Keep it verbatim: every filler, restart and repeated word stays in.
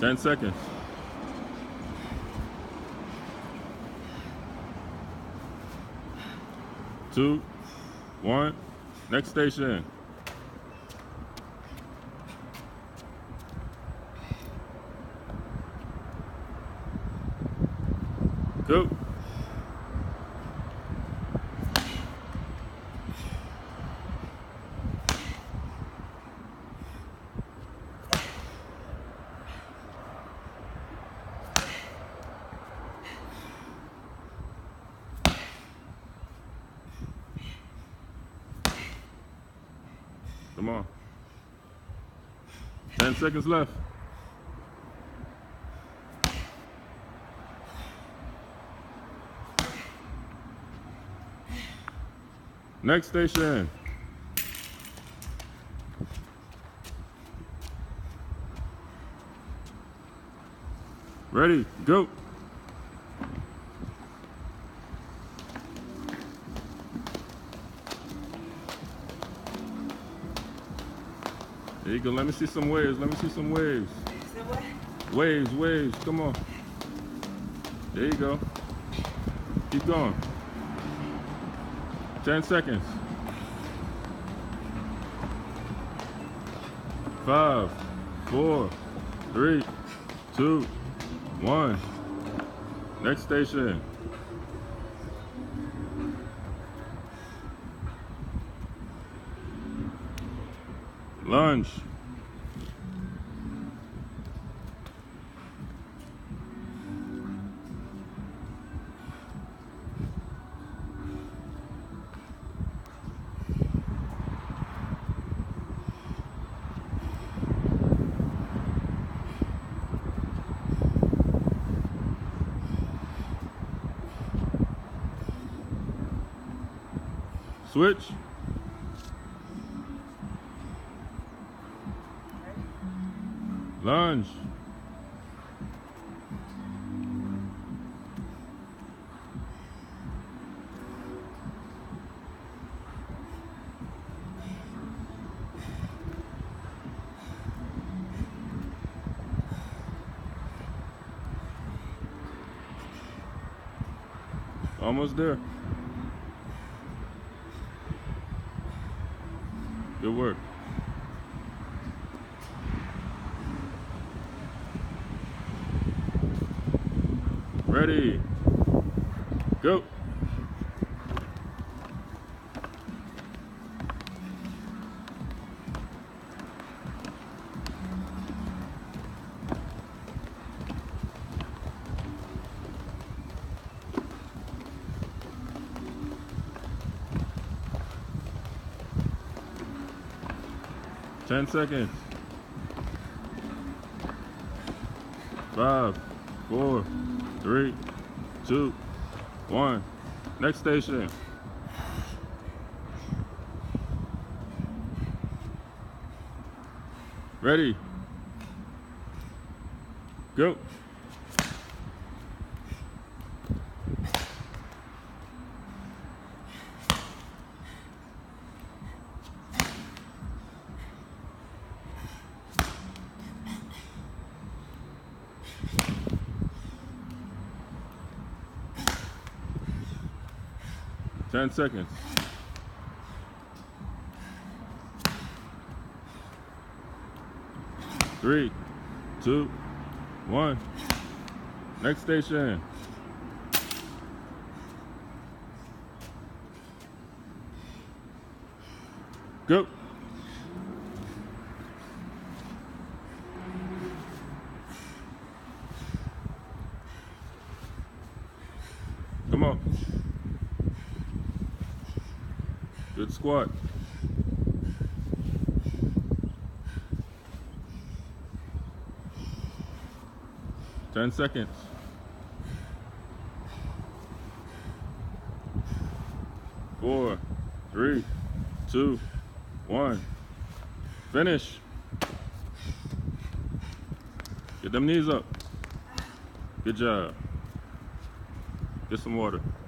ten seconds. Two, one, next station. Go. Come on. ten seconds left. Next station. Ready, go. There you go. Let me see some waves. Let me see some waves. Waves, waves. Come on. There you go. Keep going. ten seconds. Five, four, three, two, one. Next station. Lunge. Switch. Lunge. Almost there. Good work. Ready, go. ten seconds. Five, four, three, two, one. Next station. Ready, go. ten seconds. Three, two, one. Next station. Go. Come on. Good squat. ten seconds. Four, three, two, one. Finish. Get them knees up. Good job. Get some water.